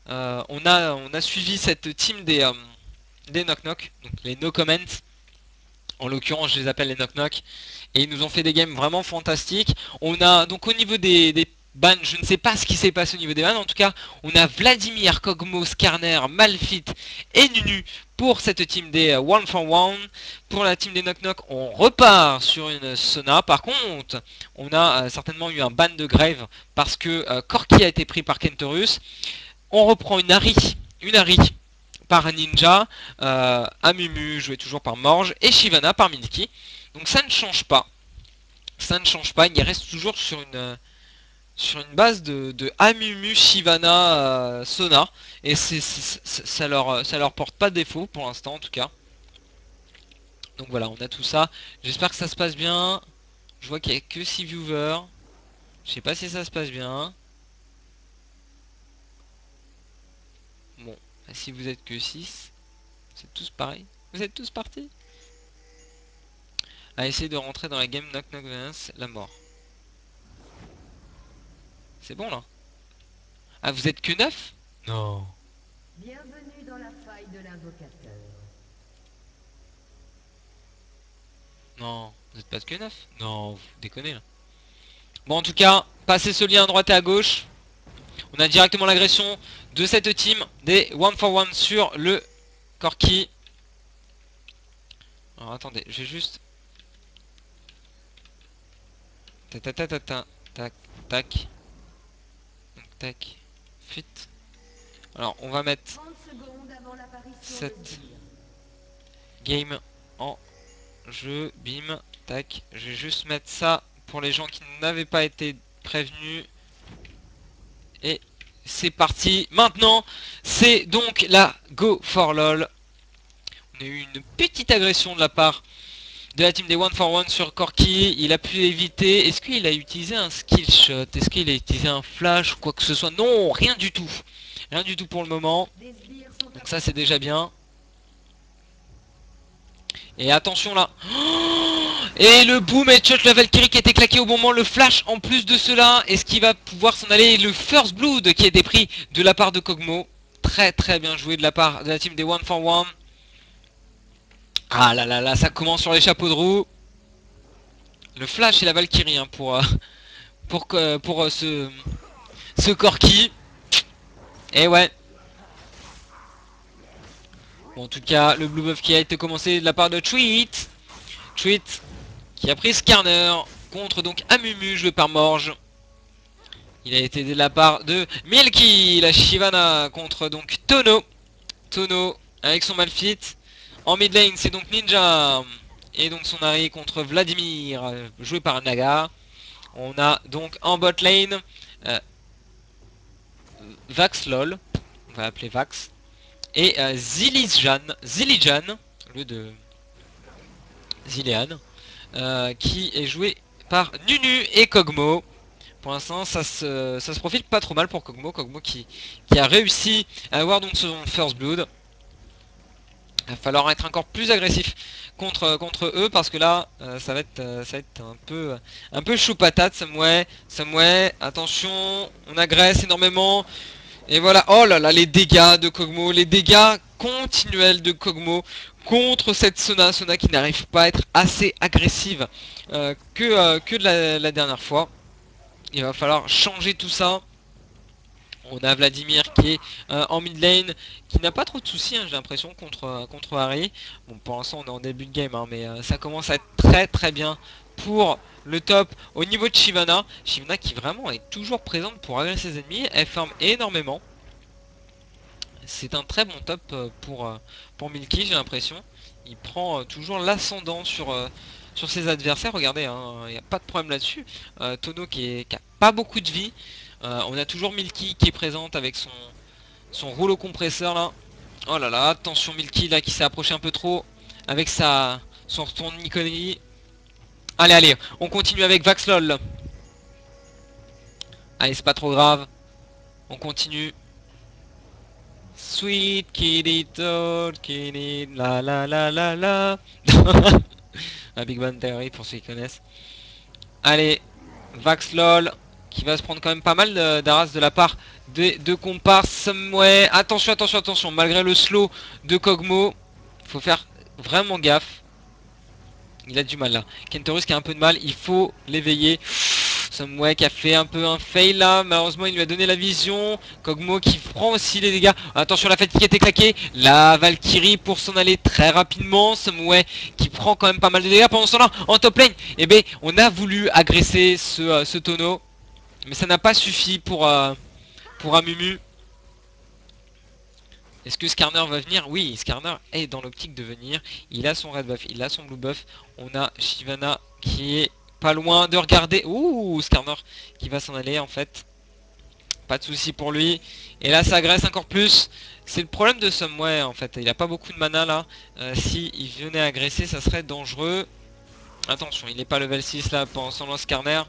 On a suivi cette team des Knock Knock, donc les No Comment. En l'occurrence, je les appelle les Knock Knock. Et ils nous ont fait des games vraiment fantastiques. On a donc au niveau des bans, je ne sais pas ce qui s'est passé au niveau des bans. En tout cas, on a Vladimir, Kogmo, Skarner, Malphite et Nunu pour cette team des One for One. Pour la team des Knock Knock, on repart sur une Sona. Par contre, on a certainement eu un ban de Grave parce que Corki a été pris par Kentorus. On reprend une Ari par Ninja, Amumu joué toujours par Morge et Shyvana par Milky. Donc ça ne change pas. Ça ne change pas, il reste toujours sur une base de Amumu, Shyvana, Sona. Et ça leur porte pas défaut pour l'instant en tout cas. Donc voilà, on a tout ça. J'espère que ça se passe bien. Je vois qu'il n'y a que 6 viewers. Je sais pas si ça se passe bien. Bon, si vous êtes que 6, c'est tous pareil. Vous êtes tous partis à essayer de rentrer dans la game Knock Knock Violence, la mort. C'est bon là. Ah, vous êtes que 9? Non. Bienvenue dans la faille de l'invocateur. Non, vous êtes pas que 9? Non, vous déconnez là. Bon, en tout cas, passez ce lien à droite et à gauche. On a directement l'agression de cette team des One for One sur le Corki. Alors attendez, je vais juste... Tac, tac, tac, tac, tac, tac. Donc, tac, fit. Alors, on va mettre 30 secondes avant l'apparition cette de Zir. game en jeu. Bim, tac. Je vais juste mettre ça pour les gens qui n'avaient pas été prévenus. Et c'est parti. Maintenant, c'est donc la Go for LOL. On a eu une petite agression de la part de la team des One for One sur Corki. Il a pu éviter. Est-ce qu'il a utilisé un skill shot? Est-ce qu'il a utilisé un flash ou quoi que ce soit? Non, rien du tout. Rien du tout pour le moment. Des sbires sont Donc ça, c'est déjà bien. Et attention là. Et le boom headshot, la Valkyrie qui a été claqué au bon moment, le flash en plus de cela. Est-ce qu'il va pouvoir s'en aller? Le first blood qui a été pris de la part de Kogmo. Très très bien joué de la part de la team des One for One. Ah là là là, ça commence sur les chapeaux de roue. Le flash et la Valkyrie hein, pour ce Corki. Et ouais. Bon, en tout cas, le blue buff qui a été commencé de la part de Tweet. Tweet qui a pris Skarner contre donc Amumu joué par Morge. Il a été de la part de Milky, la Shyvana contre donc Tono. Tono avec son Malphite. En mid lane, c'est donc Ninja et donc son Ari contre Vladimir joué par Naga. On a donc en bot lane Vax LOL, on va l'appeler Vax, et Zilijan, au lieu de Zilean, qui est joué par Nunu et Kogmo. Pour l'instant, ça se profile pas trop mal pour Kogmo. Kogmo qui a réussi à avoir donc son first blood. Il va falloir être encore plus agressif contre eux parce que là, ça va être un peu chaud patate. Samoué, attention, on agresse énormément. Et voilà, oh là là, les dégâts de Kogmo, les dégâts continuels de Kogmo contre cette Sona qui n'arrive pas à être assez agressive que de la dernière fois. Il va falloir changer tout ça. On a Vladimir qui est en mid lane, qui n'a pas trop de soucis, hein, j'ai l'impression, contre Harry. Bon, pour l'instant, on est en début de game, hein, mais ça commence à être très très bien pour le top. Au niveau de Shyvana, Shyvana qui vraiment est toujours présente pour agresser ses ennemis, elle farm énormément. C'est un très bon top pour Milky, j'ai l'impression. Il prend toujours l'ascendant sur ses adversaires. Regardez, il n'y a pas de problème là-dessus. Tono qui a pas beaucoup de vie. On a toujours Milky qui est présente avec son rouleau compresseur là. Oh là là, attention Milky là qui s'est approché un peu trop avec son retour de Nikoni. Allez, allez, on continue avec Vaxlol. Allez, c'est pas trop grave. On continue. Sweet kitty toad kitty la la la la la. La Big Bang Theory pour ceux qui connaissent. Allez, Vaxlol. qui va se prendre quand même pas mal d'Aras de la part des deux comparses. Ouais, attention, attention, attention, malgré le slow de Kog'Maw, faut faire vraiment gaffe. Il a du mal là. Kentorus qui a un peu de mal, il faut l'éveiller. Samway qui a fait un peu un fail là, malheureusement il lui a donné la vision. Kog'Maw qui prend aussi les dégâts. Attention, la fatigue qui était claquée. La Valkyrie pour s'en aller très rapidement. Samway qui prend quand même pas mal de dégâts pendant ce temps là. En top lane, eh ben, on a voulu agresser ce tonneau, mais ça n'a pas suffi pour Amumu. Est-ce que Skarner va venir? Oui, Skarner est dans l'optique de venir. Il a son red buff, il a son blue buff. On a Shyvana qui est pas loin de regarder. Ouh, Skarner qui va s'en aller en fait. Pas de souci pour lui. Et là, ça agresse encore plus. C'est le problème de Samway en fait. Il a pas beaucoup de mana là. Si il venait agresser, ça serait dangereux. Attention, il n'est pas level 6 là pendant son lance Skarner.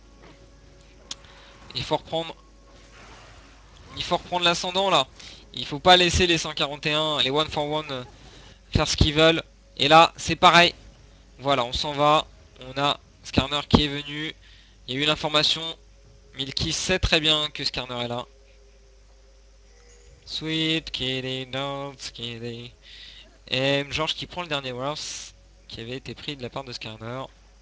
Il faut reprendre. Il faut reprendre l'ascendant là. Il faut pas laisser les 141, les 1 for 1 faire ce qu'ils veulent. Et là, c'est pareil. Voilà, on s'en va. On a Skarner qui est venu. Il y a eu l'information. Milky sait très bien que Skarner est là. Sweet kitty, don't kitty. Et George qui prend le dernier Worth qui avait été pris de la part de Skarner.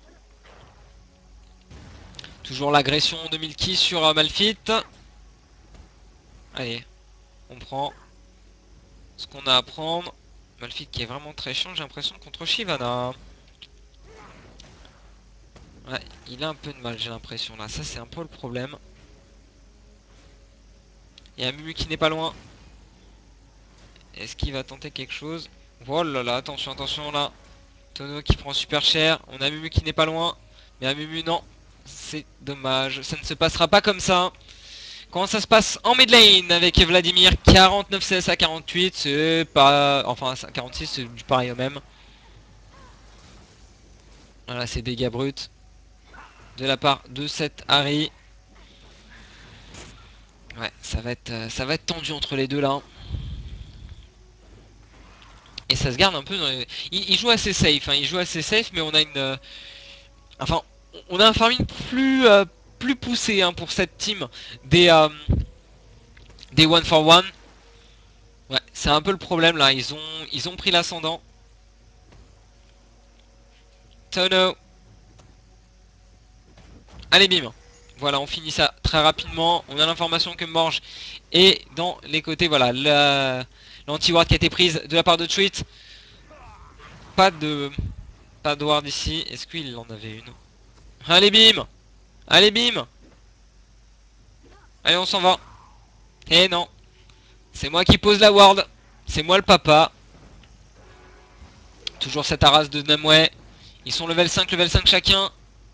Toujours l'agression de Milky sur Malphite. Allez, on prend ce qu'on a à prendre. Malphite qui est vraiment très chiant, j'ai l'impression, contre Shyvana. Ouais, il a un peu de mal, j'ai l'impression là. Ça, c'est un peu le problème. Il y a Mumu qui n'est pas loin. Est-ce qu'il va tenter quelque chose? Oh là là, attention, attention là. Tonneau qui prend super cher. On a Mumu qui n'est pas loin. Mais à Mumu, non. C'est dommage. Ça ne se passera pas comme ça. Comment ça se passe en mid lane avec Vladimir? 49 CS à 48. C'est pas... Enfin, 46, c'est du pareil au même. Voilà, c'est dégâts bruts de la part de cette Harry. Ouais, ça va être tendu entre les deux là. Et ça se garde un peu dans les... il joue assez safe, hein, il joue assez safe, mais on a une... Enfin, on a un farming plus poussé hein, pour cette team des 1 for 1. Ouais, c'est un peu le problème là, ils ont pris l'ascendant. Tono. Allez bim. Voilà, on finit ça très rapidement. On a l'information que Morge est dans les côtés. Voilà, l'anti-ward qui a été prise de la part de Tweet. Pas de ward ici. Est-ce qu'il en avait une? Allez bim. Allez bim. Allez, on s'en va. Eh non. C'est moi qui pose la ward. C'est moi le papa. Toujours cette arras de Namway. Ils sont level 5 chacun.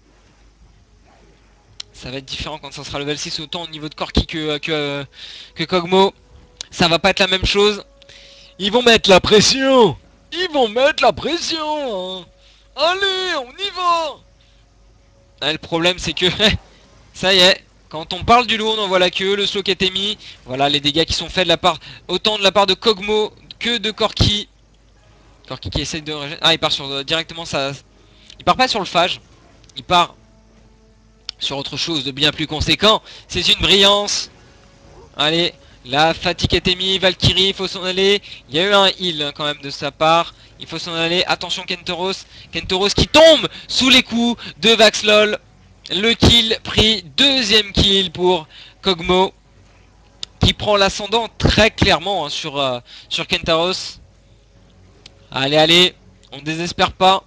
Ça va être différent quand ça sera level 6, autant au niveau de Corki que Kog'Maw. Ça va pas être la même chose. Ils vont mettre la pression. Ils vont mettre la pression. Allez, on y va. Ah, le problème c'est que ça y est, quand on parle du lourd, on voit la queue, le slow qui a été mis. Voilà les dégâts qui sont faits de la part, autant de la part de Kog'Maw que de Corki. Corki qui essaye de... Ah, il part sur directement ça. Il part pas sur le phage. Il part sur autre chose de bien plus conséquent. C'est une brillance. Allez, la fatigue a été mise. Valkyrie, il faut s'en aller. Il y a eu un heal hein, quand même de sa part. Il faut s'en aller. Attention Kentoros. Kentoros qui tombe sous les coups de Vaxlol. Le kill pris. Deuxième kill pour Kog'Maw. Qui prend l'ascendant très clairement hein, sur Kentoros. Allez, allez. On ne désespère pas.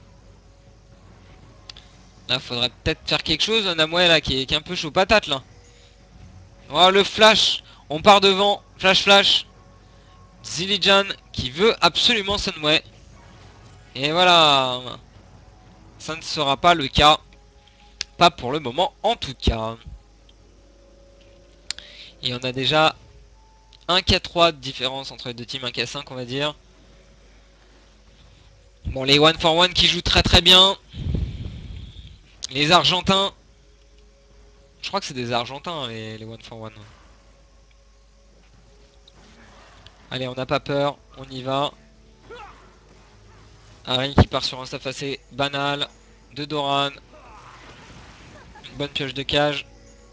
Là, faudrait peut-être faire quelque chose. Namway là qui est un peu chaud patate là. Oh le flash. On part devant. Flash flash. Zilean qui veut absolument Sunway. Et voilà. Ça ne sera pas le cas. Pas pour le moment en tout cas. Et on a déjà 1K3 de différence entre les deux teams. 1K5 on va dire. Bon les 1 for 1 qui jouent très très bien. Les Argentins. Je crois que c'est des Argentins les 1 for 1. Allez, on n'a pas peur, on y va. Harry qui part sur un stuff assez banal. De Doran. Une bonne pioche de cage.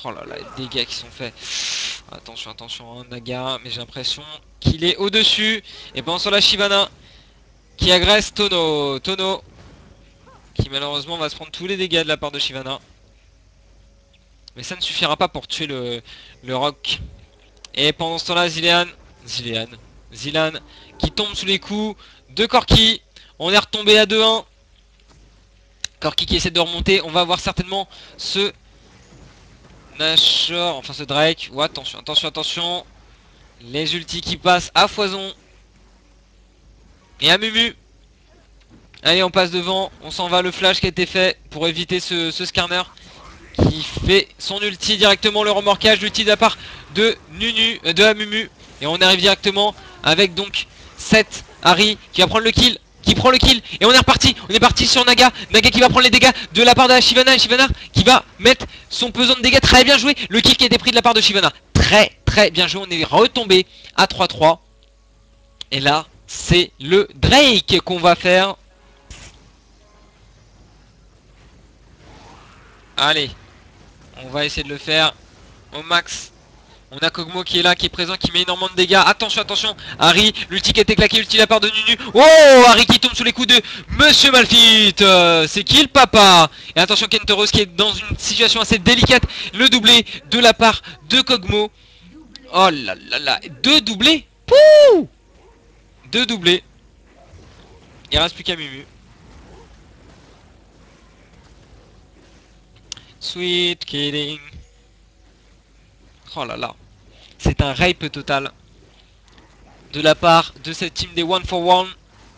Oh là là, les dégâts qui sont faits. Attention, attention, hein, Naga. Mais j'ai l'impression qu'il est au-dessus. Et pendant sur la Shyvana qui agresse Tono. Tono qui malheureusement va se prendre tous les dégâts de la part de Shyvana. Mais ça ne suffira pas pour tuer le roc. Et pendant ce temps-là, Zilean qui tombe sous les coups de Corki. On est retombé à 2-1. Corki qui essaie de remonter. On va avoir certainement ce Nashor, enfin ce Drake. Oh, attention, attention, attention. Les ultis qui passent à foison. Et à Mumu. Allez, on passe devant. On s'en va. Le flash qui a été fait pour éviter ce scanner qui fait son ulti directement. Le remorquage, l'ulti de la part de Nunu, de Amumu. Et on arrive directement avec donc 7 Harry qui va prendre le kill. Qui prend le kill. Et on est reparti. On est parti sur Naga. Naga qui va prendre les dégâts de la part de la Shyvana. Et Shyvana qui va mettre son pesant de dégâts. Très bien joué. Le kill qui a été pris de la part de Shyvana. Très très bien joué. On est retombé à 3-3. Et là, c'est le Drake qu'on va faire. Allez. On va essayer de le faire au max. On a Kog'Maw qui est là, qui est présent, qui met énormément de dégâts. Attention, attention. Harry, l'ulti qui a été claqué, l'ulti de la part de Nunu. Oh, Harry qui tombe sous les coups de Monsieur Malphite. C'est qui le papa? Et attention, Kentoros qui est dans une situation assez délicate. Le doublé de la part de Kog'Maw. Oh là là là. 2 doublés. Pouh, 2 doublés. Il reste plus qu'à Mumu. Sweet killing. Oh là là. C'est un rape total. De la part de cette team des 1 for 1.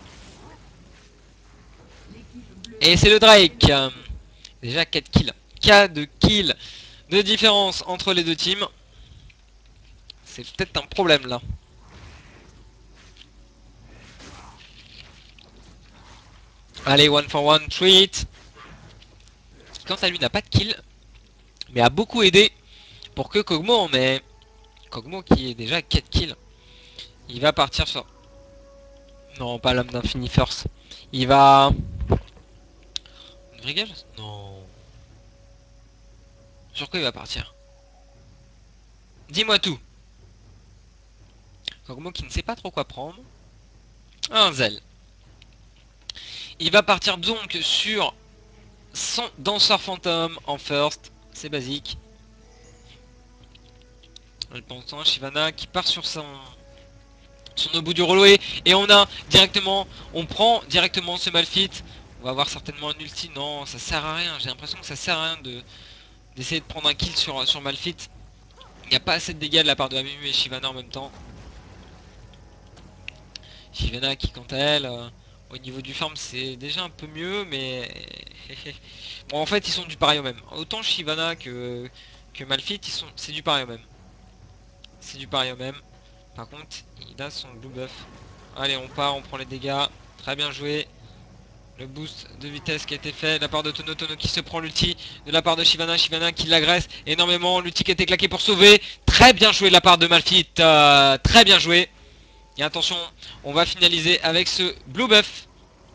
Et c'est le Drake. Déjà 4 kills. 4 kills de différence entre les deux teams. C'est peut-être un problème là. Allez, 1 for 1 treat. Quant à lui n'a pas de kill. Mais a beaucoup aidé pour que Kog'Maw en ait. Kog'Maw qui est déjà 4 kills. Il va partir sur... Non, pas l'âme d'infini first. Il va... Une brigade? Non. Sur quoi il va partir? Dis-moi tout. Kog'Maw qui ne sait pas trop quoi prendre. Un Zel. Il va partir donc sur son danseur fantôme en first. C'est basique. Pendant Shyvana qui part sur son au bout du reloué. Et on a directement... On prend directement ce Malphite. On va avoir certainement un ulti. Non, ça sert à rien. J'ai l'impression que ça sert à rien d'essayer de prendre un kill sur Malphite. Il n'y a pas assez de dégâts de la part de Amumu et Shyvana en même temps. Shyvana qui quant à elle... au niveau du farm c'est déjà un peu mieux, mais... bon, en fait ils sont du pareil au même. Autant Shyvana que Malphite, c'est du pareil au même. C'est du pareil au même. Par contre, il a son blue buff. Allez, on part, on prend les dégâts. Très bien joué. Le boost de vitesse qui a été fait de la part de Tono. Tono qui se prend l'ulti de la part de Shyvana. Shyvana qui l'agresse énormément. L'ulti qui a été claqué pour sauver. Très bien joué de la part de Malphite. Très bien joué. Et attention, on va finaliser avec ce blue buff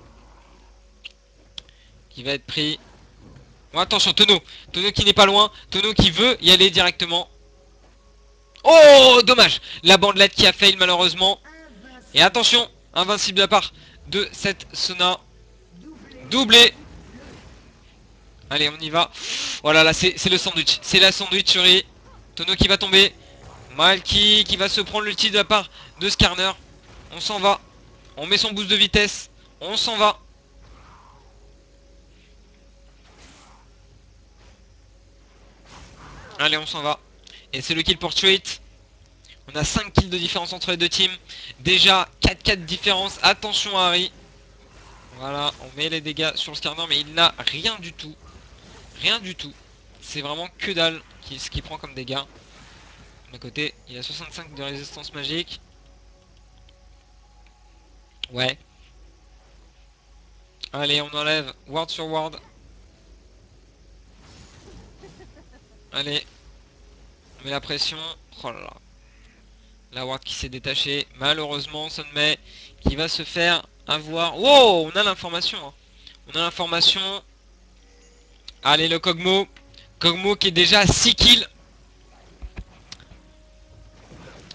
qui va être pris. Oh, attention, Tono. Tono qui n'est pas loin. Tono qui veut y aller directement. Oh, dommage. La bandelette qui a fail malheureusement. Et attention, invincible de la part de cette Sona. Doublé. Allez, on y va. Oh là là, c'est le sandwich. C'est la sandwicherie. Tono qui va tomber. Malky qui va se prendre l'ulti de la part de Skarner. On s'en va. On met son boost de vitesse. On s'en va. Allez, on s'en va. Et c'est le kill pour Street. On a 5 kills de différence entre les deux teams. Déjà 4-4 de différence. Attention à Harry. Voilà, on met les dégâts sur le Skarner, mais il n'a rien du tout. Rien du tout. C'est vraiment que dalle ce qu'il prend comme dégâts. D'un côté, il a 65 de résistance magique. Ouais. Allez, on enlève ward sur ward. Allez. On met la pression. Oh là là. La ward qui s'est détachée. Malheureusement, Sunmei qui va se faire avoir. Wow, on a l'information. Hein. On a l'information. Allez, le Kog'Maw. Kog'Maw qui est déjà à 6 kills.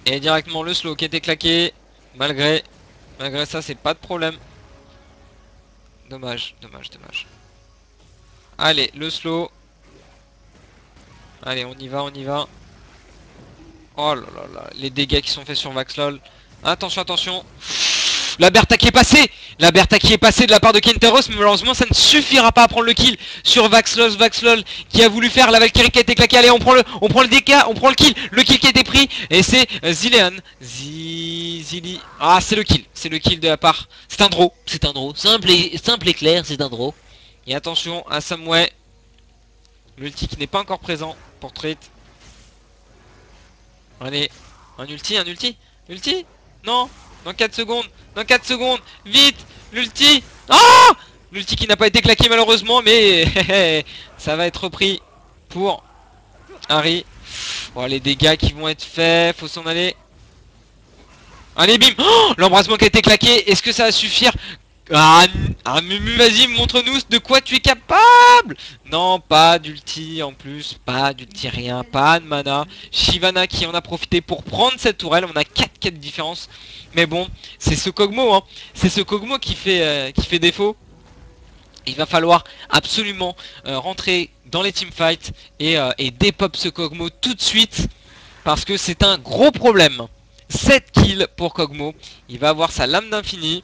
Et directement le slow qui était claqué. Malgré ça, c'est pas de problème. Dommage, dommage, dommage. Allez, le slow. Allez, on y va, on y va. Oh là là là, les dégâts qui sont faits sur Vaxlol. Attention, attention. La Bertha qui est passée. La Bertha qui est passée de la part de Kenteros. Mais malheureusement, ça ne suffira pas à prendre le kill sur Vaxlol. Vaxlol qui a voulu faire la Valkyrie qui a été claquée. Allez, on prend le dégât, on prend le kill. Le kill qui a été pris. Et c'est Zilean. Zili. Ah, c'est le kill. C'est le kill de la part. C'est un draw. C'est un draw. Simple et clair, c'est un draw. Et attention à Samway. L'ulti qui n'est pas encore présent pour Trait. Allez, un ulti, ulti, non, dans 4 secondes, vite, l'ulti, ah, l'ulti qui n'a pas été claqué malheureusement, mais ça va être repris pour Harry. Bon, les dégâts qui vont être faits, faut s'en aller. Allez, bim, oh, l'embrasement qui a été claqué, est-ce que ça va suffire? Mumu, vas-y, montre-nous de quoi tu es capable. Non, pas d'ulti en plus, pas d'ulti rien, pas de mana. Shyvana qui en a profité pour prendre cette tourelle, on a 4 de différence. Mais bon, c'est ce Kog'Maw, hein. C'est ce Kog'Maw qui fait défaut. Il va falloir absolument rentrer dans les teamfights et dépop ce Kog'Maw tout de suite. Parce que c'est un gros problème. 7 kills pour Kog'Maw, il va avoir sa lame d'infini.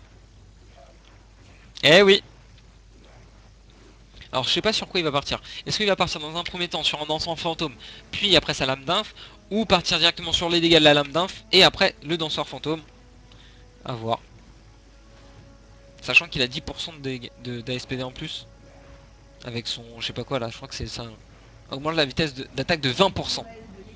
Eh oui. Alors je sais pas sur quoi il va partir. Est-ce qu'il va partir dans un premier temps sur un danseur fantôme, puis après sa lame d'inf, ou partir directement sur les dégâts de la lame d'inf, et après le danseur fantôme? À voir. Sachant qu'il a 10% d'ASPD en plus. Avec son, je sais pas quoi là, je crois que c'est ça. Augmente la vitesse d'attaque de 20%.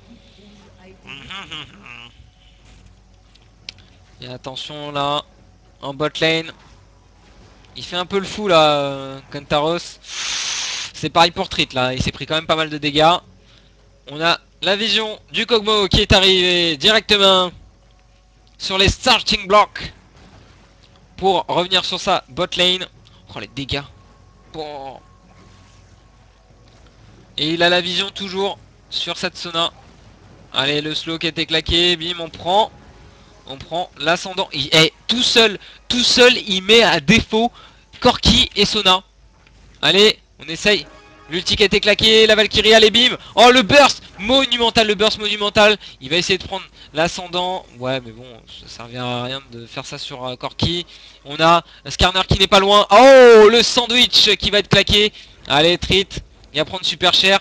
Et attention là, en bot lane. Il fait un peu le fou là, Kantaros. C'est pareil pour Trait là, il s'est pris quand même pas mal de dégâts. On a la vision du Kog'Maw qui est arrivé directement sur les starting blocks pour revenir sur sa bot lane. Oh les dégâts. Bon. Et il a la vision toujours sur cette Sona. Allez, le slow qui a été claqué, bim, on prend l'ascendant. Il est tout seul, il met à défaut Corki et Sona. Allez, on essaye. L'ulti qui a été claqué, la Valkyrie, allez bim. Oh le burst monumental, il va essayer de prendre l'ascendant. Ouais mais bon, ça servira à rien de faire ça sur Corki. On a Skarner qui n'est pas loin. Oh le sandwich qui va être claqué. Allez Trait, il va prendre super cher.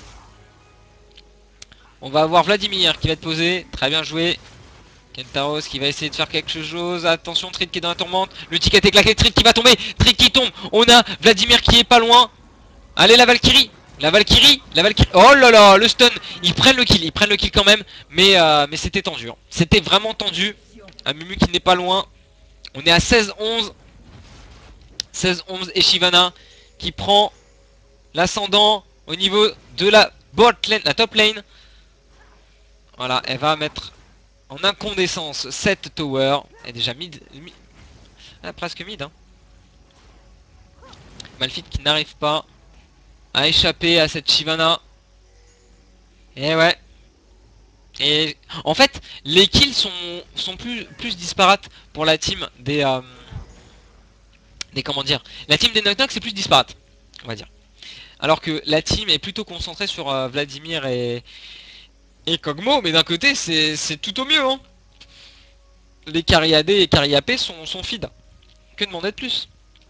On va avoir Vladimir qui va être posé, très bien joué. Kentaros qui va essayer de faire quelque chose. Attention, Trait qui est dans la tourmente. Le ticket a été claqué, Trait qui va tomber. Trait qui tombe. On a Vladimir qui est pas loin. Allez la Valkyrie. Oh là là, le stun. Ils prennent le kill quand même. Mais c'était tendu. Hein. C'était vraiment tendu. Un Mumu qui n'est pas loin. On est à 16-11. 16-11 et Shyvana qui prend l'ascendant au niveau de la bot lane, la top lane. Voilà, elle va mettre en incandescence cette tower. Elle est déjà presque mid. Hein. Malphite qui n'arrive pas à échapper à cette Shyvana. Et ouais. Et en fait, les kills sont plus disparates pour la team des comment dire. La team des Knock Knock c'est plus disparate, on va dire. Alors que la team est plutôt concentrée sur Vladimir et Kog'Maw, mais d'un côté c'est tout au mieux. Hein. Les carry AD et carry AP sont feed. Que demander de plus?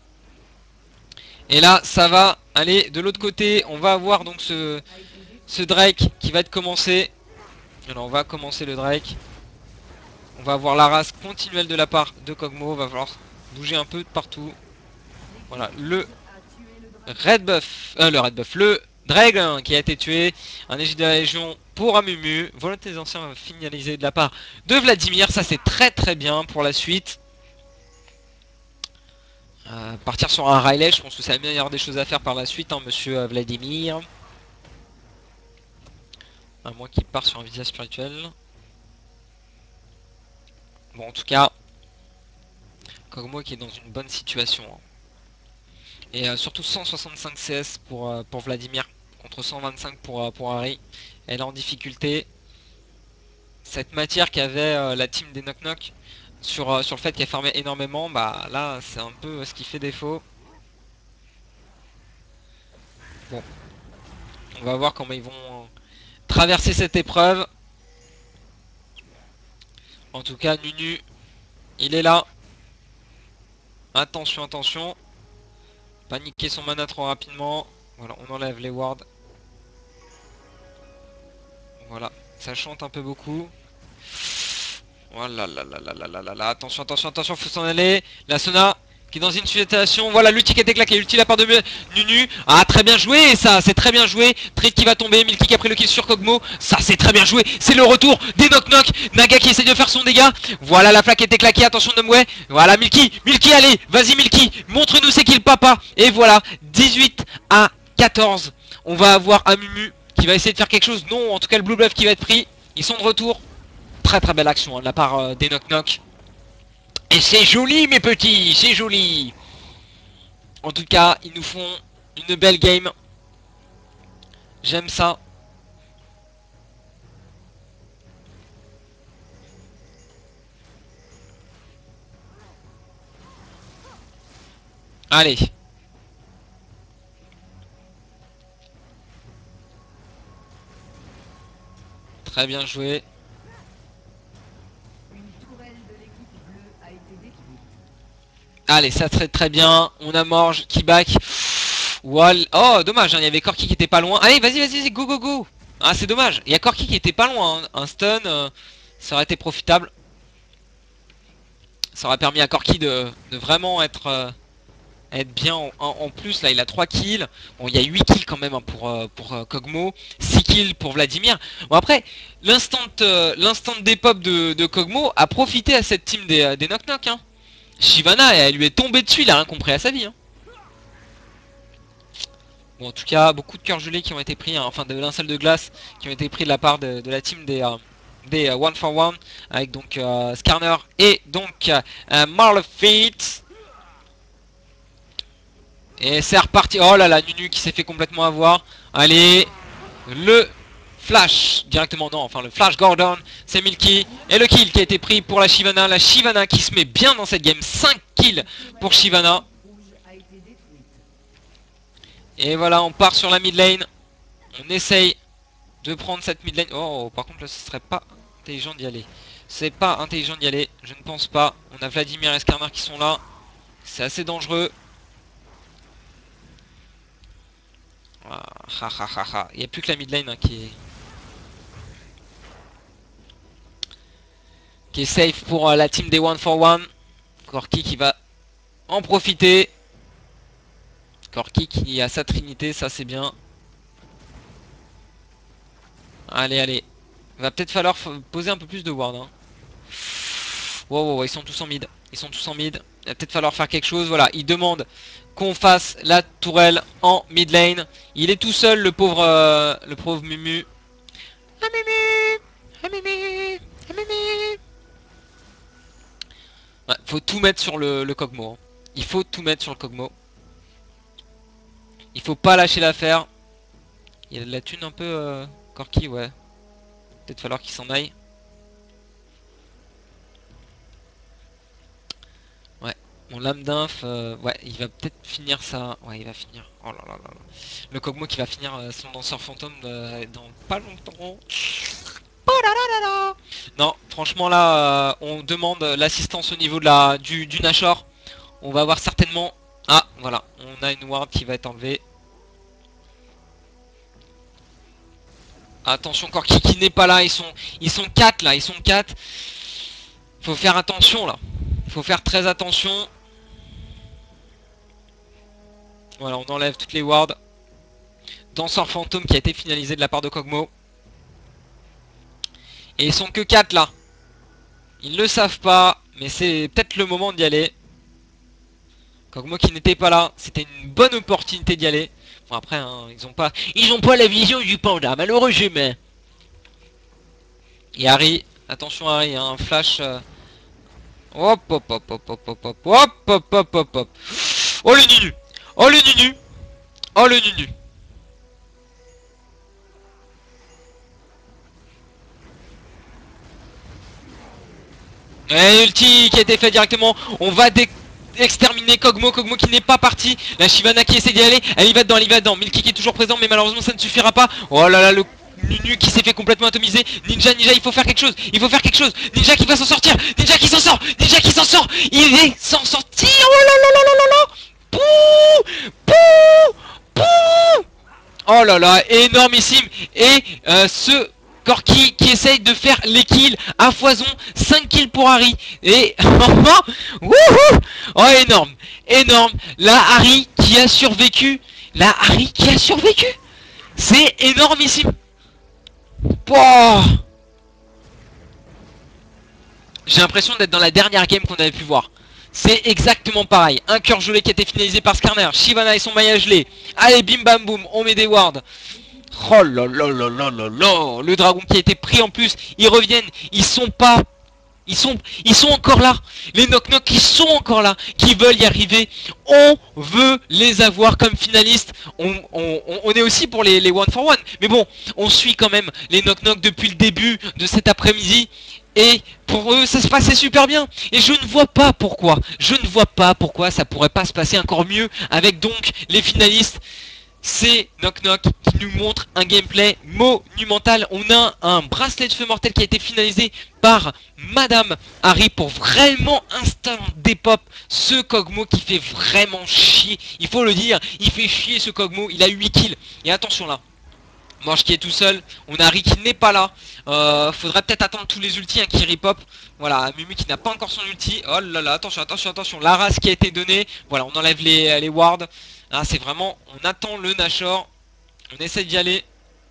Et là ça va aller de l'autre côté. On va avoir donc ce Drake qui va être commencé. Alors on va commencer le Drake. On va avoir la race continuelle de la part de Kog'Maw. Va falloir bouger un peu de partout. Voilà le red buff, le Drake qui a été tué. Un égide de la Légion pour Amumu. Volonté des anciens finalisé de la part de Vladimir. Ça c'est très bien pour la suite. Partir sur un Riley, je pense que c'est la meilleure des choses à faire par la suite, hein, monsieur Vladimir. À moins qu'il parte sur un visage spirituel. Bon, en tout cas, Kog'Maw qui est dans une bonne situation. Hein. Et surtout 165 CS pour Vladimir contre 125 pour Harry. Elle est en difficulté. cette matière qu'avait la team des Knock Knock sur le fait qu'elle farmait énormément, bah là c'est un peu ce qui fait défaut. Bon, on va voir comment ils vont traverser cette épreuve. En tout cas, Nunu, il est là. Attention, attention. Paniquer son mana trop rapidement. Voilà, on enlève les wards. Voilà, ça chante un peu beaucoup. Voilà, attention, attention, attention, faut s'en aller. La Sona qui est dans une situation. Voilà, l'ulti qui a été claqué, l'ulti la part de Nunu. Ah, très bien joué, ça, c'est très bien joué. Trid qui va tomber, Milky qui a pris le kill sur Kog'Maw. Ça, c'est très bien joué. C'est le retour des Knock Knock. Naga qui essaie de faire son dégât. Voilà, la flaque a été claquée, attention Numway. Voilà, Milky, allez, vas-y Milky, montre-nous c'est qui le papa. Et voilà, 18 à 14. On va avoir un Mumu qui va essayer de faire quelque chose. Non, en tout cas, le Blue Buff qui va être pris. Ils sont de retour. Très très belle action de la part des Knock Knock. Et c'est joli mes petits, c'est joli. En tout cas, ils nous font une belle game. J'aime ça. Allez. Très bien joué. Allez, ça très très bien. On a Morge qui back. Wall. Oh, dommage, hein, il y avait Corki qui était pas loin. Allez, vas-y, vas-y, go, go, go. Ah, c'est dommage. Il y a Corki qui était pas loin. Hein. Un stun, ça aurait été profitable. Ça aurait permis à Corki de vraiment être bien en plus. Là, il a 3 kills. Bon, il y a 8 kills quand même hein, pour Kog'Maw. 6 kills pour Vladimir. Bon, après, l'instant dépop de Kog'Maw a profité à cette team des Knock Knock. Hein. Shyvana, elle lui est tombée dessus, il a rien compris à sa vie. Hein. Bon, en tout cas, beaucoup de cœurs gelés qui ont été pris, hein, enfin de linceul de glace qui ont été pris de la part de la team des One for One, avec donc Skarner et donc Marlefit. Et c'est reparti. Oh là là, Nunu qui s'est fait complètement avoir. Allez, le flash directement, non, enfin le flash Gordon, c'est Milky. Et le kill qui a été pris pour la Shyvana qui se met bien dans cette game. 5 kills pour Shyvana. Et voilà, on part sur la mid lane. On essaye de prendre cette mid lane. Oh, par contre là ce serait pas intelligent d'y aller. C'est pas intelligent d'y aller, je ne pense pas. On a Vladimir et Skarner qui sont là. C'est assez dangereux. Ah, il n'y a plus que la mid lane hein, qui est safe pour la team des One for One. Corki qui va en profiter. Corki qui a sa trinité, ça c'est bien. Allez, allez. Il va peut-être falloir poser un peu plus de ward. Hein. Wow, ils sont tous en mid. Ils sont tous en mid. Il va peut-être falloir faire quelque chose. Voilà, il demande qu'on fasse la tourelle en mid lane. Il est tout seul, le pauvre Mumu. Ah Mumu, ah Mumu, ah Mumu. Ouais, faut tout mettre sur le Kog'Maw. Hein. Il faut tout mettre sur le Kog'Maw. Il faut pas lâcher l'affaire. Il y a de la thune un peu Corki, ouais. Peut-être falloir qu'il s'en aille. Ouais, mon lame d'inf, ouais, il va peut-être finir ça. Ouais, il va finir. Oh là là là là. Le Kog'Maw qui va finir son danseur fantôme dans pas longtemps. Oh là là là là. Non, franchement là, on demande l'assistance au niveau de du Nashor. On va avoir certainement... Ah, voilà, on a une ward qui va être enlevée. Attention, Corki qui n'est pas là, ils sont 4 là, ils sont 4. Faut faire attention là. Faut faire très attention. Voilà, on enlève toutes les wards. Danseur fantôme qui a été finalisé de la part de Kog'Maw. Et ils sont que 4 là. Ils le savent pas, mais c'est peut-être le moment d'y aller. Kog'Maw qui n'était pas là, c'était une bonne opportunité d'y aller. Bon après, hein, ils ont pas la vision du panda, malheureusement. Et Harry, attention Harry, hein, un flash. Hop hop hop hop hop hop hop hop hop hop hop hop. Oh le Nunu. Oh le Nunu. Oh le Nunu. Et ulti qui a été fait directement. On va exterminer Kog'Maw. Kog'Maw qui n'est pas parti. La Shyvana qui essaie d'y aller. Elle y va dedans, elle y va dedans. Milky qui est toujours présent, mais malheureusement ça ne suffira pas. Oh là là, le Nunu qui s'est fait complètement atomiser. Ninja, il faut faire quelque chose. Il faut faire quelque chose. Ninja qui va s'en sortir. Ninja qui s'en sort. Ninja qui s'en sort. Il va s'en sortir. Oh là là là là là là. Pouh, pouh, pouh. Oh là là, énormissime. Et ce Corki qui essaye de faire les kills à foison. 5 kills pour Harry. Et wouhou. Oh énorme, énorme. La Harry qui a survécu. La Harry qui a survécu. C'est énormissime. Oh. J'ai l'impression d'être dans la dernière game qu'on avait pu voir. C'est exactement pareil. Un cœur gelé qui a été finalisé par Skarner. Shyvana et son maillage gelé. Allez, bim bam boum, on met des wards. Oh là là là là là là. Le dragon qui a été pris en plus. Ils reviennent. Ils sont pas. Ils sont encore là. Les knock-knock qui sont encore là. Qui veulent y arriver. On veut les avoir comme finalistes. On est aussi pour les one for one. Mais bon, on suit quand même les knock-knock depuis le début de cet après-midi. Et pour eux ça se passait super bien. Et je ne vois pas pourquoi. Je ne vois pas pourquoi ça pourrait pas se passer encore mieux. Avec donc les finalistes. C'est Knock Knock qui nous montre un gameplay monumental. On a un bracelet de feu mortel qui a été finalisé par Madame Harry pour vraiment instant dépop ce Kog'Maw qui fait vraiment chier. Il faut le dire, il fait chier ce Kog'Maw. Il a 8 kills. Et attention là, Morge qui est tout seul. On a Harry qui n'est pas là. Faudrait peut-être attendre tous les ultis hein, qui repop. Voilà, Mumu qui n'a pas encore son ulti. Oh là là, attention, attention, attention. La race qui a été donnée. Voilà, on enlève les wards. Ah, c'est vraiment, on attend le Nashor. On essaie d'y aller.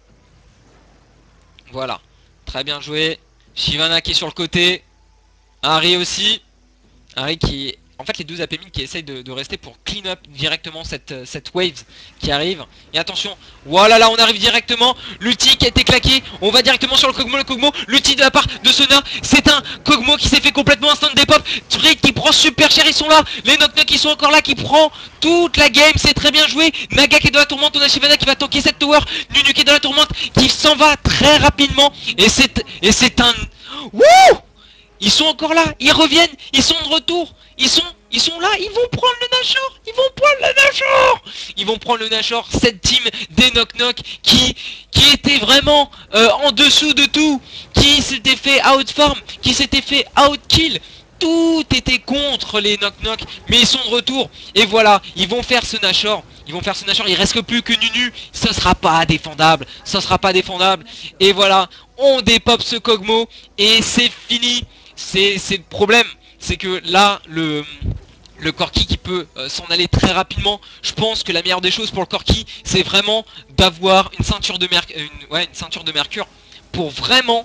Voilà, très bien joué. Shyvana qui est sur le côté. Harry aussi. Harry qui... En fait les deux AP mid qui essayent de rester pour clean up directement cette wave qui arrive. Et attention, voilà là on arrive directement. L'ulti qui a été claqué. On va directement sur le Kog'Maw. L'ulti de la part de Sona. C'est un Kog'Maw qui s'est fait complètement instant dépop. Trick qui prend super cher, ils sont là. Les knock-knock qui sont encore là, qui prend toute la game. C'est très bien joué. Naga qui est dans la tourmente. On a Shyvana qui va tanker cette tower. Nunu qui est dans la tourmente, qui s'en va très rapidement. Et c'est un... Wouh! Ils sont encore là, ils reviennent, ils sont de retour, ils sont là, ils vont prendre le Nashor, ils vont prendre le Nashor. Ils vont prendre le Nashor, cette team des knock-knock qui était vraiment en dessous de tout, qui s'était fait outfarm, qui s'était fait outkill. Tout était contre les knock-knock, mais ils sont de retour. Et voilà, ils vont faire ce Nashor. Il reste plus que Nunu. Ça sera pas défendable. Ça sera pas défendable. Et voilà, on dépop ce Kog'Maw. Et c'est fini. C'est le problème. C'est que là, le Corki qui peut s'en aller très rapidement. Je pense que la meilleure des choses pour le Corki, c'est vraiment d'avoir une ceinture de mercure pour vraiment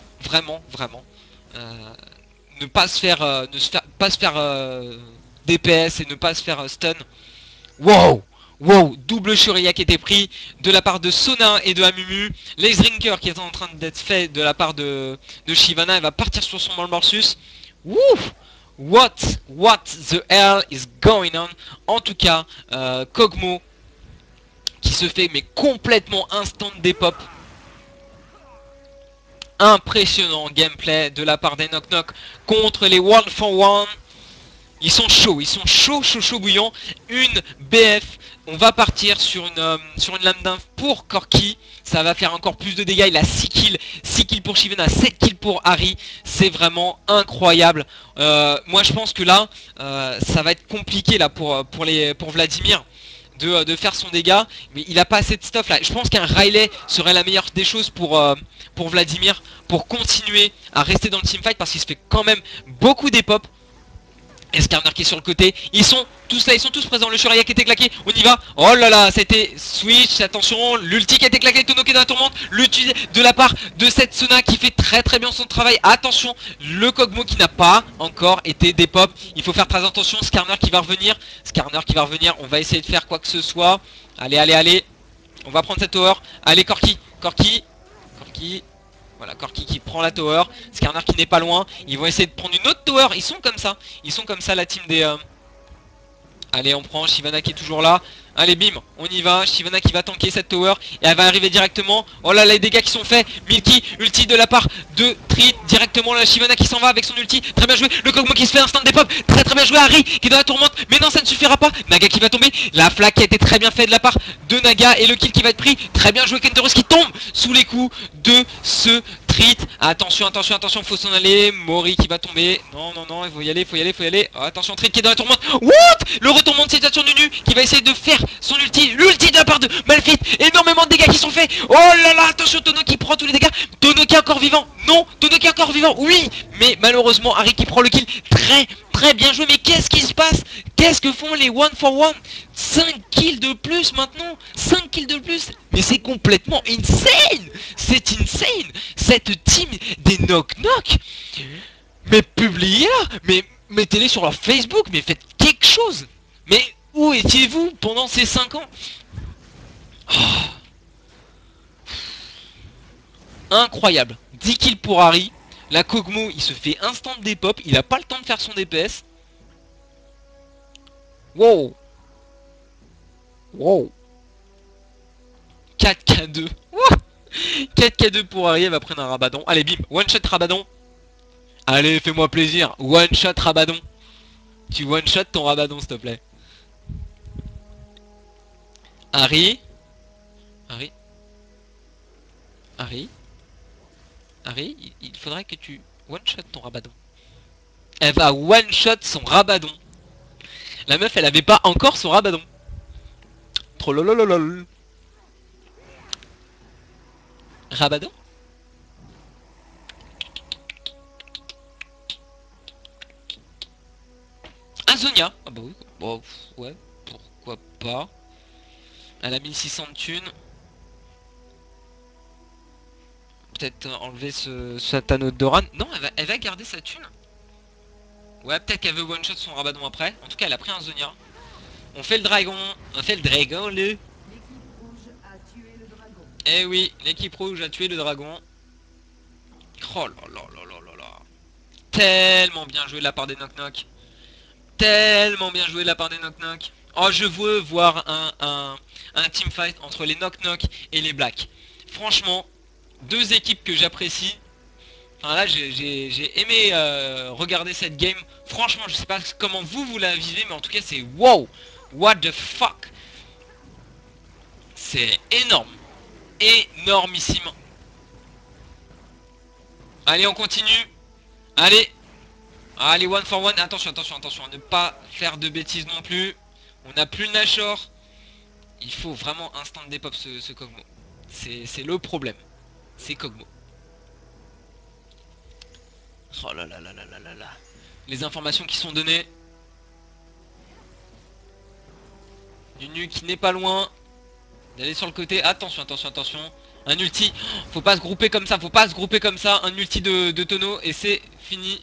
ne pas se faire DPS et ne pas se faire stun. Wow, wow, double Shuriya qui était pris de la part de Sona et de Amumu. Lace Drinker qui est en train d'être fait de la part de Shyvana. Elle va partir sur son Malmorsus. Wouh! What the hell is going on? En tout cas, Kog'Maw qui se fait mais complètement instant dépop. Impressionnant gameplay de la part des knock-knock contre les World for One. Ils sont chauds bouillants. Une BF. On va partir sur une lame d'inf pour Corki. Ça va faire encore plus de dégâts. Il a 6 kills. 6 kills pour Shyvana, 7 kills pour Harry. C'est vraiment incroyable. Moi je pense que là, ça va être compliqué là pour Vladimir de faire son dégât. Mais il a pas assez de stuff là. Je pense qu'un Riley serait la meilleure des choses pour Vladimir. Pour continuer à rester dans le teamfight. Parce qu'il se fait quand même beaucoup d'épop. Et Skarner qui est sur le côté, ils sont tous là, ils sont tous présents, le Shuriya qui était claqué, on y va, oh là là, ça a été switch, attention, l'ulti qui a été claqué, Tono qui est dans la tourmente, l'ulti de la part de cette Sona qui fait très bien son travail, attention, le Kog'Maw qui n'a pas encore été dépop, il faut faire très attention, Skarner qui va revenir, on va essayer de faire quoi que ce soit, allez, on va prendre cette tower, allez Corki, voilà, Corki qui prend la tower, Skarner qui n'est pas loin, ils vont essayer de prendre une autre tower, ils sont comme ça la team des... Allez on prend Shyvana qui est toujours là, Allez bim, on y va, Shyvana qui va tanker cette tower et elle va arriver directement. Oh là là, les dégâts qui sont faits. Milky, ulti de la part de Trit directement, la Shyvana qui s'en va avec son ulti. Très bien joué, le Kog'Maw qui se fait instant dépop. Très bien joué, Harry qui est dans la tourmente. Mais non, ça ne suffira pas. Naga qui va tomber, la flaque qui a été très bien faite de la part de Naga et le kill qui va être pris. Très bien joué, Kenteros qui tombe sous les coups de ce Trit. Attention, faut s'en aller. Mori qui va tomber. Non, il faut y aller. Oh, attention, Trit qui est dans la tourmente. What? Le retournement de situation Nunu qui va essayer de faire son ulti. L'ulti de la part de Malphite. Énormément de dégâts qui sont faits. Oh là là, attention, Tono qui prend tous les dégâts. Tono qui est encore vivant. Non, Tono qui est encore vivant. Oui, mais malheureusement, Harry qui prend le kill. Très bien joué. Mais qu'est-ce qui se passe? Qu'est-ce que font les 1-for-1? 5 kills de plus maintenant. 5 kills de plus. Mais c'est complètement insane. C'est insane. Cette team des knock-knock. Mais publiez-la. Mais mettez-les sur leur Facebook. Mais faites quelque chose. Mais où étiez-vous pendant ces 5 ans? Oh. Incroyable. 10 kills pour Harry. La Kog'Maw, il se fait instant dépop. Il a pas le temps de faire son DPS. Wow. 4k2. 4k2 pour Harry. Elle va prendre un Rabadon. Allez bim. One shot Rabadon. Allez, fais-moi plaisir. One shot Rabadon. Tu one shot ton Rabadon s'il te plaît. Harry, il faudrait que tu one-shot ton Rabadon. Elle va one-shot son Rabadon. La meuf, elle avait pas encore son Rabadon. Trollolololol. Rabadon. Ah, Zonia. Ah bah oui. Bon, ouais, pourquoi pas. Elle a 1600 de thunes. Peut-être enlever cet anneau de Doran. Non, elle va garder sa thune. Ouais, peut-être qu'elle veut one-shot son Rabadon après. En tout cas, elle a pris un Zonia. On fait le dragon. L'équipe rouge a tué le dragon. Eh oui, l'équipe rouge a tué le dragon. Oh là là là là là là. Tellement bien joué de la part des knock-knock. Tellement bien joué de la part des knock-knock. Oh, je veux voir un teamfight entre les knock-knock et les blacks. Franchement, deux équipes que j'apprécie. Enfin là, j'ai aimé regarder cette game. Franchement, je sais pas comment vous la vivez, mais en tout cas, c'est wow. What the fuck. C'est énorme. Énormissime. Allez, on continue. Allez. Allez, 1-for-1. Attention, à ne pas faire de bêtises non plus. On n'a plus le Nashor. Il faut vraiment instant dépop ce Kog'Maw. C'est le problème. C'est Kog'Maw. Oh là là là là là là là. Les informations qui sont données. Nunu qui n'est pas loin d'aller sur le côté. Attention. Un ulti. Faut pas se grouper comme ça. Un ulti de Tono et c'est fini.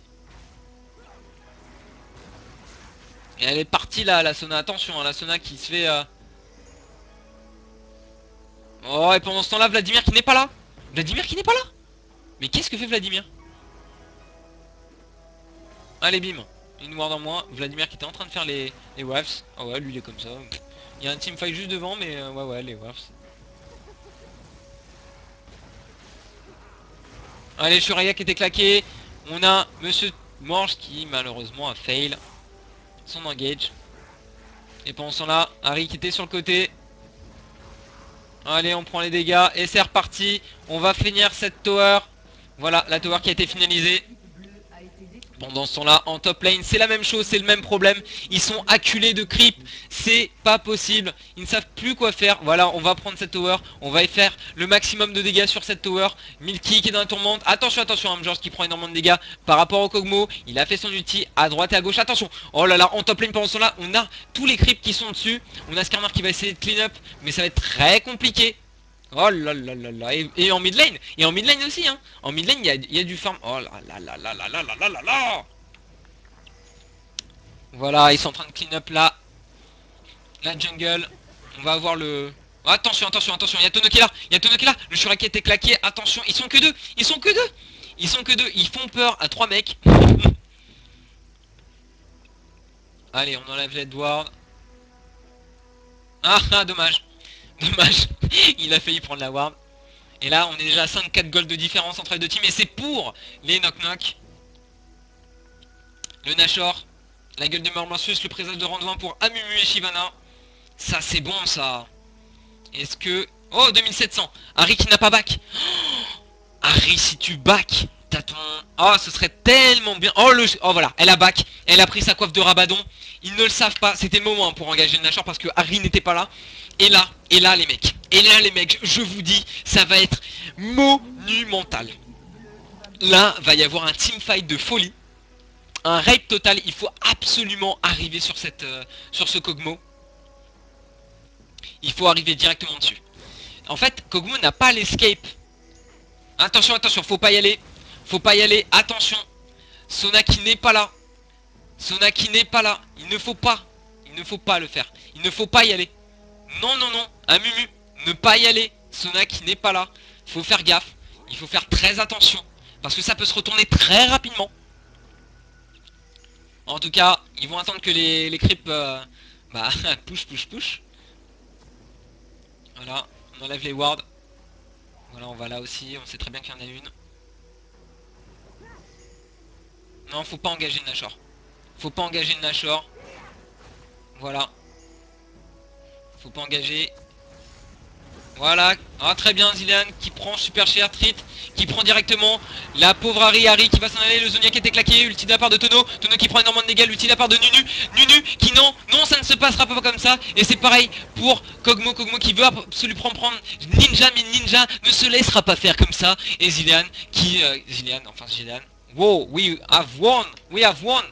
Et elle est partie là, la Sona. Attention, hein, la Sona qui se fait... Oh, et pendant ce temps-là, Vladimir qui n'est pas là. Mais qu'est-ce que fait Vladimir? Allez, bim. Une ward en moins. Vladimir qui était en train de faire les waves. Ah ouais, lui il est comme ça. Il y a un teamfight juste devant, mais ouais, les waves. Allez, Shuraya qui était claqué. On a Monsieur Morge qui malheureusement a fail son engage. Et pendant ce temps-là, Harry qui était sur le côté. Allez, on prend les dégâts et c'est reparti. On va finir cette tower. Voilà, la tower qui a été finalisée. Pendant ce temps-là, en top lane, c'est la même chose, c'est le même problème. Ils sont acculés de creep, c'est pas possible. Ils ne savent plus quoi faire. Voilà, on va prendre cette tower, on va y faire le maximum de dégâts sur cette tower. Milky qui est dans la tourmente. Attention, Amjors qui prend énormément de dégâts par rapport au Kog'Maw. Il a fait son ulti à droite et à gauche. Attention, oh là là, en top lane pendant ce temps-là, on a tous les creeps qui sont dessus. On a Skarner qui va essayer de clean up, mais ça va être très compliqué. Oh là là là là. Et en mid lane. Et en mid lane aussi hein. En mid lane il y a du farm. Oh là là là là là là là là là là. Voilà, ils sont en train de clean up là. La jungle. On va avoir le... Oh, attention. Il y a Tono qui est là. Le Shuraki était claqué. Attention, ils sont que deux. Ils font peur à 3 mecs. Allez, on enlève l'Edward. Ah, dommage. Dommage. Il a failli prendre la ward. Et là, on est déjà à 5-4 gold de différence entre les deux teams. Et c'est pour les knock-knock. Le Nashor. La gueule de Mormansus, le présage de Randuin pour Amumu et Shyvana. Ça, c'est bon, ça. Est-ce que... Oh, 2700. Harry qui n'a pas back. Oh, Harry, si tu back, t'as ton... Oh, ce serait tellement bien. Oh, oh, voilà, elle a back. Elle a pris sa coiffe de Rabadon. Ils ne le savent pas. C'était le moment pour engager le Nashor parce que Harry n'était pas là. Et là, les mecs. Et là, les mecs, je vous dis, ça va être monumental. Là, va y avoir un teamfight de folie. Un raid total. Il faut absolument arriver sur cette, sur ce Kog'Maw. Il faut arriver directement dessus. En fait, Kog'Maw n'a pas l'escape. Attention, attention, faut pas y aller. Faut pas y aller, attention. Sona qui n'est pas là. Sona qui n'est pas là. Il ne faut pas. Il ne faut pas le faire. Il ne faut pas y aller. Non, non, non. Amumu, ne pas y aller. Sona qui n'est pas là. Faut faire gaffe. Il faut faire très attention. Parce que ça peut se retourner très rapidement. En tout cas, ils vont attendre que les creeps push. Voilà, on enlève les wards. Voilà, on va là aussi, on sait très bien qu'il y en a une. Non, faut pas engager le Nashor. Faut pas engager le Nashor. Voilà. Faut pas engager. Voilà. Ah, très bien, Zilean qui prend super cher treat. Qui prend directement la pauvre Harry qui va s'en aller. Le Zonia qui était claqué. Ulti de la part de Tono. Tono qui prend énormément de dégâts. Ulti de la part de Nunu. Nunu qui non, ça ne se passera pas comme ça. Et c'est pareil pour Kog'Maw. Kog'Maw qui veut absolument prendre Ninja. Mais Ninja ne se laissera pas faire comme ça. Et Zilean qui... Zilean. Wow, we have won. We have won.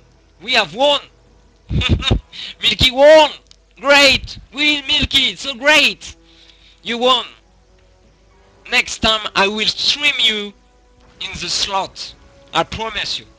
Milky won. Great. Milky, so great. You won. Next time I will stream you in the slot. I promise you.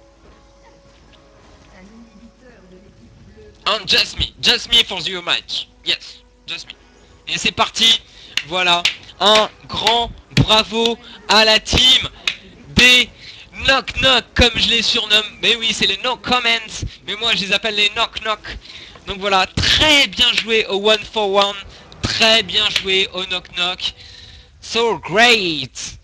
And just me for the match. Yes, just me. Et c'est parti. Voilà. Un grand bravo à la team des knock-knock comme je les surnomme. Mais oui, c'est les no comments. Mais moi je les appelle les knock-knock. Donc voilà, très bien joué au 1-for-1. Très bien joué au knock-knock. So great!